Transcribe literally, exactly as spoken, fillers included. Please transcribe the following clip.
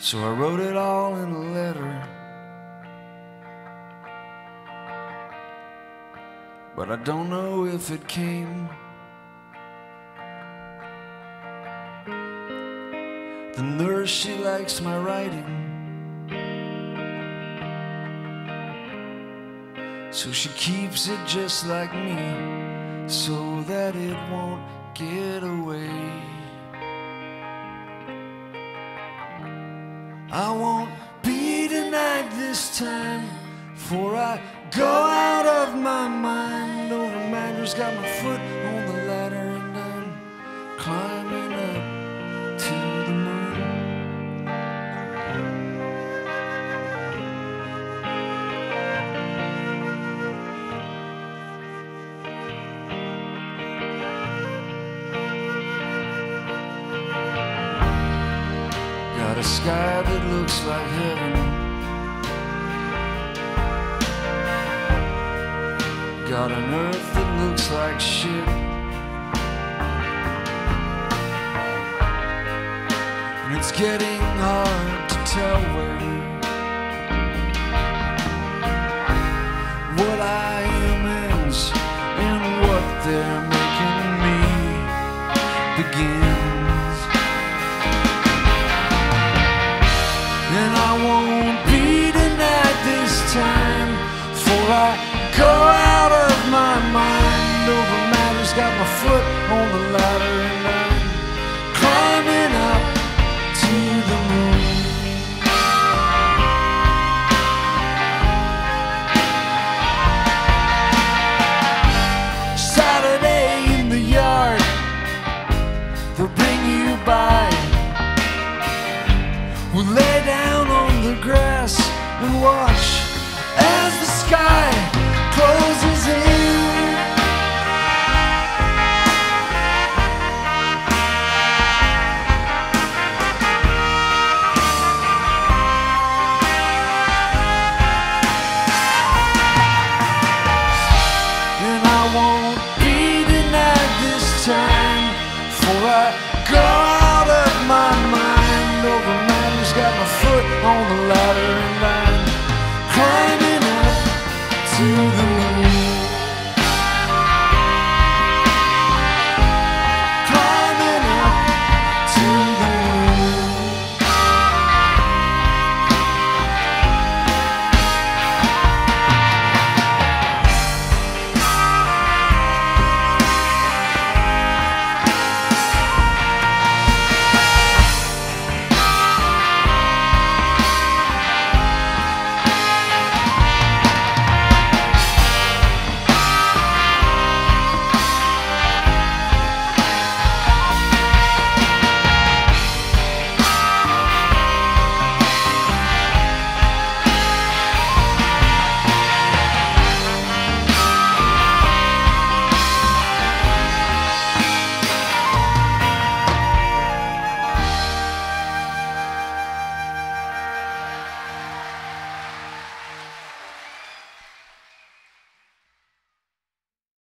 So I wrote it all in a letter, but I don't know if it came. The nurse, she likes my writing, so she keeps it just like me, so that it won't get away. I won't be denied this time, for I go out of my mind. No reminder's got my foot on the ladder, and I'm climbing up to the moon. Got a sky that looks like heaven, got an earth that looks like shit, and it's getting hard to tell where what I am ends and what they're making me begins. And I won't be denied this time, for I go out of my mind. Over matters, got my foot on the ladder, and I'm climbing up to the moon. Saturday in the yard, they'll bring you by. We'll lay down on the grass and watch